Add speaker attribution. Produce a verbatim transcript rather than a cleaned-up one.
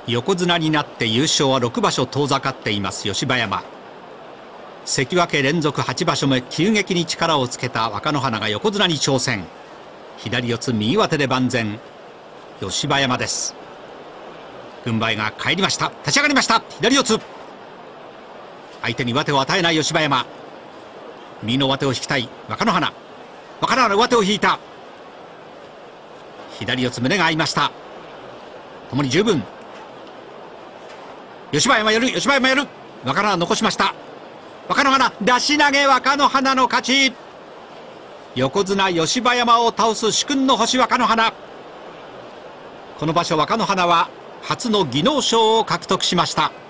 Speaker 1: 横綱になって優勝はろくばしょ遠ざかっています吉葉山。関脇連続はちばしょめ、急激に力をつけた若乃花が横綱に挑戦。左四つ右上手で万全、吉葉山です。軍配が返りました。立ち上がりました。左四つ、相手に上手を与えない吉葉山。右の上手を引きたい若乃花。若乃花上手を引いた。左四つ胸が合いました。ともに十分。吉葉山やる、吉葉山やる。若乃花残しました。若乃花出し投げ、若乃花の勝ち。横綱吉葉山を倒す殊勲の星若乃花。この場所若乃花は初の技能賞を獲得しました。